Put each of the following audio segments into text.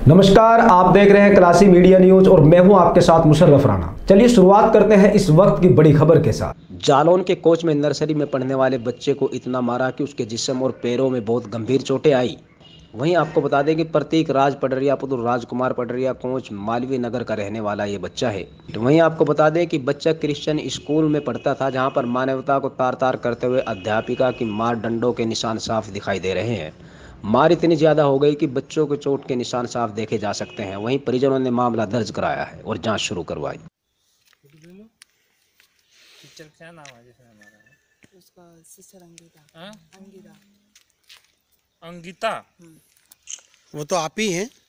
नमस्कार, आप देख रहे हैं क्लासी मीडिया न्यूज और मैं हूं आपके साथ मुशर्रफ राणा। चलिए शुरुआत करते हैं इस वक्त की बड़ी खबर के साथ। जालौन के कोच में नर्सरी में पढ़ने वाले बच्चे को इतना मारा कि उसके जिस्म और पैरों में बहुत गंभीर चोटें आई। वहीं आपको बता दें कि प्रतीक राज पडरिया पुत्र राजकुमार पडरिया कोच मालवीय नगर का रहने वाला ये बच्चा है। वहीं आपको बता दें कि बच्चा क्रिश्चियन स्कूल में पढ़ता था, जहां पर मानवता को तार तार करते हुए अध्यापिका की मार डंडों के निशान साफ दिखाई दे रहे हैं। मार इतनी ज्यादा हो गई कि बच्चों के चोट के निशान साफ देखे जा सकते हैं। वहीं परिजनों ने मामला दर्ज कराया है और जांच शुरू करवाई। टीचर क्या नाम है जिसने मारा है? उसका सिस्टर अंकिता। हाँ? अंकिता। अंकिता। वो तो आप ही हैं।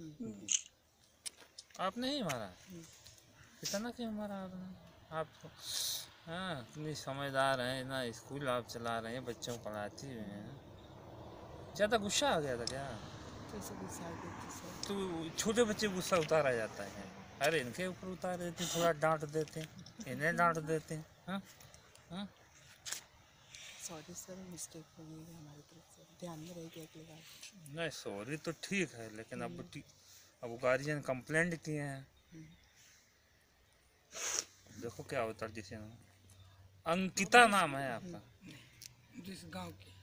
आपने ही मारा? इतना क्यों मारा आपने? आपको हाँ, इतनी समझदार हैं ना, स्कूल आप चला रहे हैं, बच्चों को पढ़ाती हुए हैं। ज़्यादा गुस्सा आ गया था क्या? कैसे गुस्सा आ गई थी सर? तो छोटे बच्चे गुस्सा उतारा जाता है। अरे इनके ऊपर उतार देते, थोड़ा डांट देते, इन्हें डांट देते। हाँ हाँ, सॉरी सर, मिस्टेक हो गई हमारी तरफ से, ध्यान में रहेगी अगली बार। नहीं सॉरी तो ठीक है, लेकिन अब गार्जियन कंप्लेंट किए हैं। देखो क्या होता है। जिसे अंकिता नाम है आपका, जिस गांव की